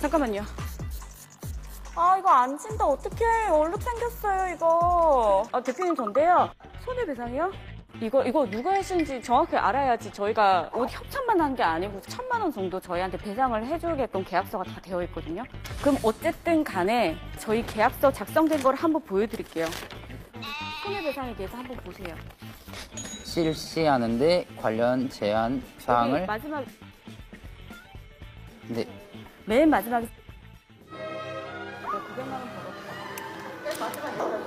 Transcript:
잠깐만요. 아, 이거 안 진다. 어떡해. 얼룩 생겼어요, 이거. 대표님 전데요. 손해배상이요? 이거 누가 했는지 정확히 알아야지 저희가 옷 협찬만 한 게 아니고 1,000만 원 정도 저희한테 배상을 해주게끔 계약서가 다 되어 있거든요. 그럼 어쨌든 간에 저희 계약서 작성된 걸 한번 보여드릴게요. 손해배상에 대해서 한번 보세요. 실시하는데 관련 제한 사항을 여기 마지막, 네. 맨 마지막에 900만 원 벌었다. 맨 마지막에